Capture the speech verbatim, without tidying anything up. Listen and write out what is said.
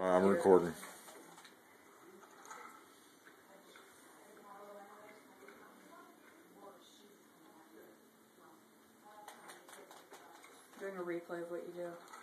I'm recording. Doing a replay of what you do.